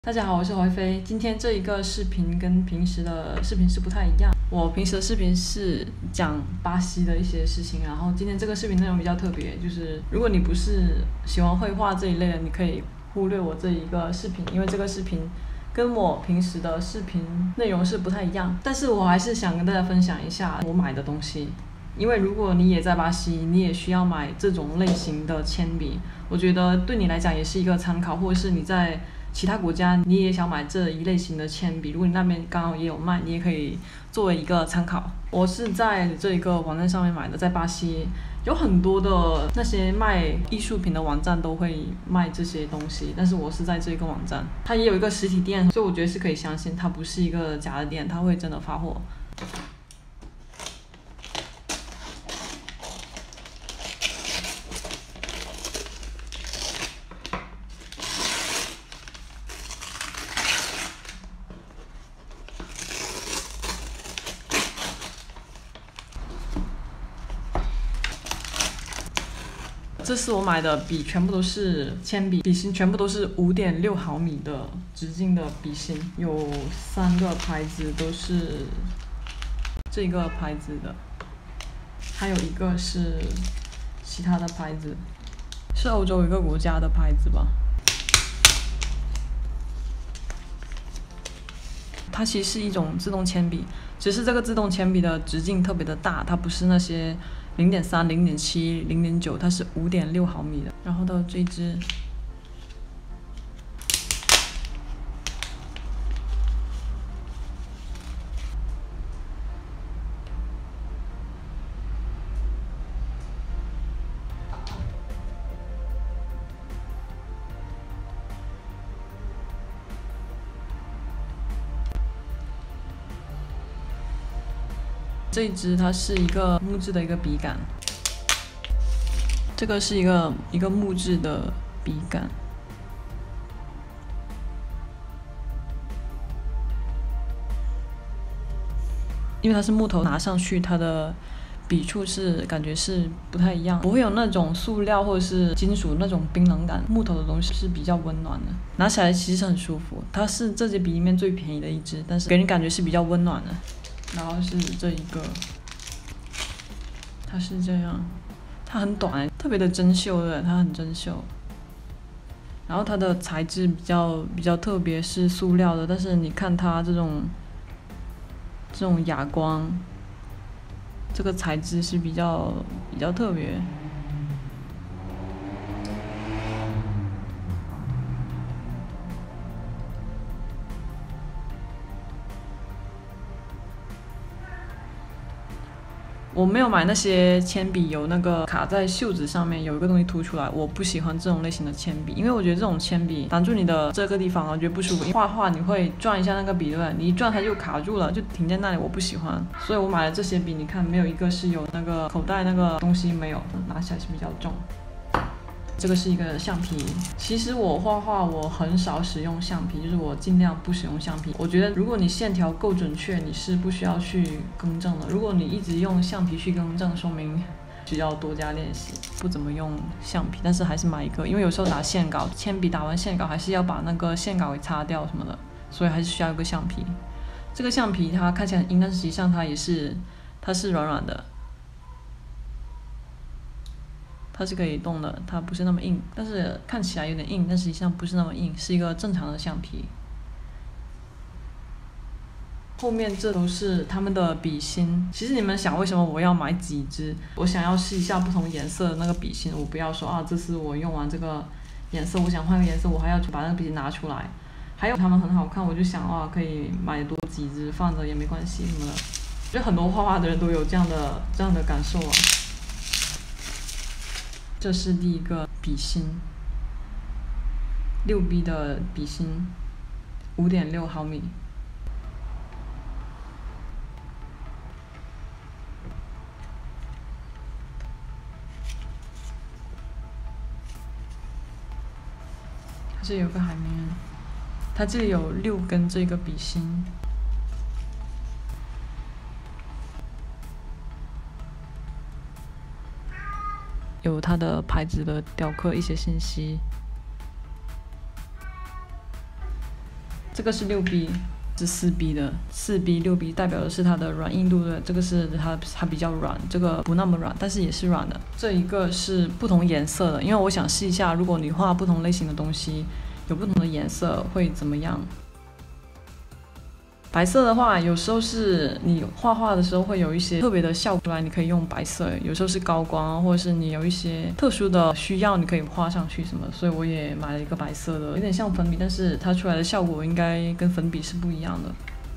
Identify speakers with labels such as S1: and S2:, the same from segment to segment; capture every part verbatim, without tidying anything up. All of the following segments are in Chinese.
S1: 大家好，我是怀飞。今天这一个视频跟平时的视频是不太一样。我平时的视频是讲巴西的一些事情，然后今天这个视频内容比较特别，就是如果你不是喜欢绘画这一类的，你可以忽略我这一个视频，因为这个视频跟我平时的视频内容是不太一样。但是我还是想跟大家分享一下我买的东西。因为如果你也在巴西，你也需要买这种类型的铅笔，我觉得对你来讲也是一个参考，或者是你在其他国家你也想买这一类型的铅笔，如果你那边刚好也有卖，你也可以作为一个参考。我是在这一个网站上面买的，在巴西有很多的那些卖艺术品的网站都会卖这些东西，但是我是在这个网站，它也有一个实体店，所以我觉得是可以相信它不是一个假的店，它会真的发货。这是我买的笔，全部都是铅笔，笔芯全部都是五点六毫米的直径的笔芯，有三个牌子都是这个牌子的，还有一个是其他的牌子，是欧洲一个国家的牌子吧。它其实是一种自动铅笔，只是这个自动铅笔的直径特别的大，它不是那些零点三、零点七、零点九，它是五点六毫米的。然后到这支，这一支它是一个木质的一个笔杆，这个是一个一个木质的笔杆，因为它是木头，拿上去它的笔触是感觉是不太一样，不会有那种塑料或者是金属那种冰冷感，木头的东西是比较温暖的，拿起来其实很舒服。它是这些笔里面最便宜的一支，但是给人感觉是比较温暖的。然后是这一个，它是这样，它很短，特别的珍秀的，它很珍秀。然后它的材质比较比较特别，是塑料的，但是你看它这种这种哑光，这个材质是比较比较特别。我没有买那些铅笔有那个卡在袖子上面有一个东西凸出来，我不喜欢这种类型的铅笔，因为我觉得这种铅笔挡住你的这个地方，我觉得不舒服。画画你会转一下那个笔，对不对？你一转它就卡住了，就停在那里，我不喜欢。所以我买了这些笔，你看没有一个是有那个口袋那个东西，没有，拿起来是比较重。这个是一个橡皮，其实我画画我很少使用橡皮，就是我尽量不使用橡皮。我觉得如果你线条够准确，你是不需要去更正的。如果你一直用橡皮去更正，说明需要多加练习。不怎么用橡皮，但是还是买一个，因为有时候打线稿，铅笔打完线稿还是要把那个线稿给擦掉什么的，所以还是需要一个橡皮。这个橡皮它看起来很硬，但是实际上它也是，它是软软的。它是可以动的，它不是那么硬，但是看起来有点硬，但实际上不是那么硬，是一个正常的橡皮。后面这都是他们的笔芯。其实你们想为什么我要买几支？我想要试一下不同颜色的那个笔芯，我不要说啊，这是我用完这个颜色，我想换个颜色，我还要把那个笔芯拿出来。还有它们很好看，我就想哇，可以买多几支放着也没关系什么的。就很多画画的人都有这样的这样的感受啊。这是第一个笔芯，六 B 的笔芯，五点六毫米。它这里有个海绵，它这里有六根这个笔芯。有它的牌子的雕刻一些信息。 这个是六 B， 是四 B 的，四 B 六 B 代表的是它的软硬度的，这个是它它比较软，这个不那么软，但是也是软的。这一个是不同颜色的，因为我想试一下，如果你画不同类型的东西，有不同的颜色会怎么样？白色的话，有时候是你画画的时候会有一些特别的效果出来，你可以用白色；有时候是高光，或者是你有一些特殊的需要，你可以画上去什么。所以我也买了一个白色的，有点像粉笔，但是它出来的效果应该跟粉笔是不一样的。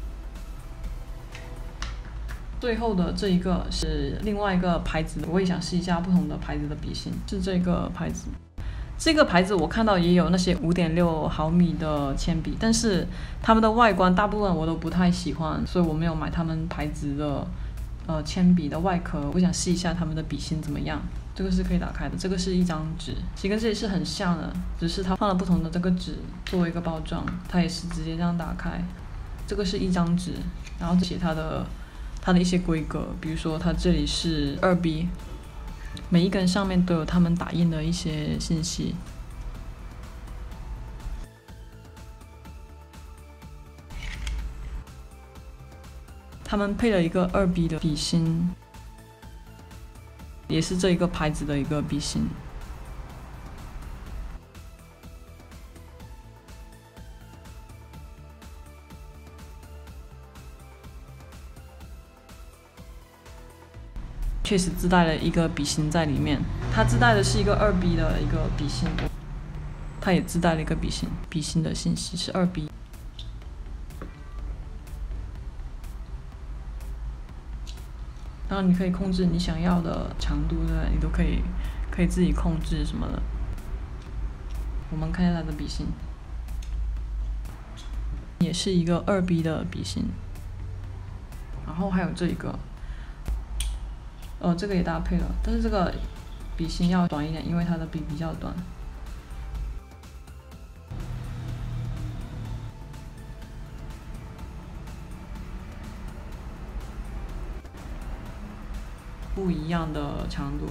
S1: 最后的这一个是另外一个牌子的，我也想试一下不同的牌子的笔芯，是这个牌子。这个牌子我看到也有那些 五点六毫米的铅笔，但是它们的外观大部分我都不太喜欢，所以我没有买他们牌子的呃铅笔的外壳。我想试一下他们的笔芯怎么样。这个是可以打开的，这个是一张纸，其实跟这里是很像的，只是它放了不同的这个纸作为一个包装，它也是直接这样打开。这个是一张纸，然后写它的它的一些规格，比如说它这里是二 B。每一根上面都有他们打印的一些信息。他们配了一个二 B 的笔芯，也是这一个牌子的一个笔芯。确实自带了一个笔芯在里面，它自带的是一个二 B 的一个笔芯，它也自带了一个笔芯，笔芯的信息是二 B。然后你可以控制你想要的长度的，你都可以可以自己控制什么的。我们看一下它的笔芯，也是一个二 B 的笔芯，然后还有这一个。哦，这个也搭配了，但是这个笔芯要短一点，因为它的笔比较短。不一样的长度，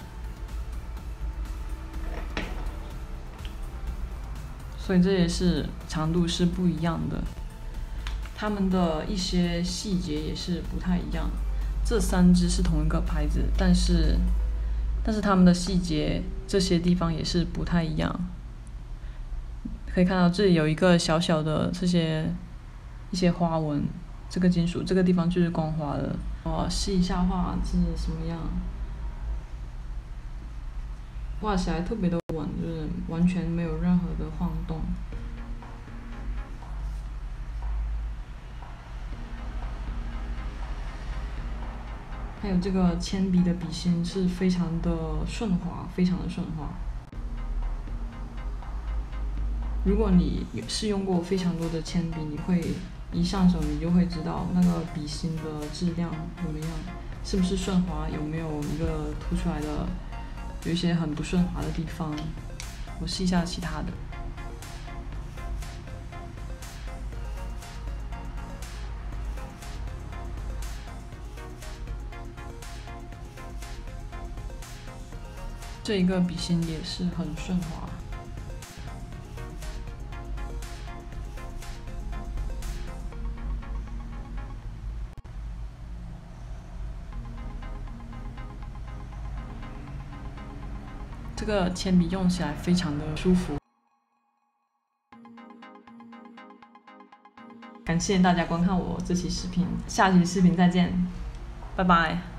S1: 所以这也是长度是不一样的。它们的一些细节也是不太一样。这三支是同一个牌子，但是但是它们的细节这些地方也是不太一样。可以看到这里有一个小小的这些一些花纹，这个金属这个地方就是光滑的。我试一下画是什么样，画起来特别的稳，就是完全没有任何的晃动。还有这个铅笔的笔芯是非常的顺滑，非常的顺滑。如果你试用过非常多的铅笔，你会一上手你就会知道那个笔芯的质量怎么样，是不是顺滑，有没有一个凸出来的，有一些很不顺滑的地方。我试一下其他的。这一个笔芯也是很顺滑。这个铅笔用起来非常的舒服。感谢大家观看我这期视频，下期视频再见，拜拜。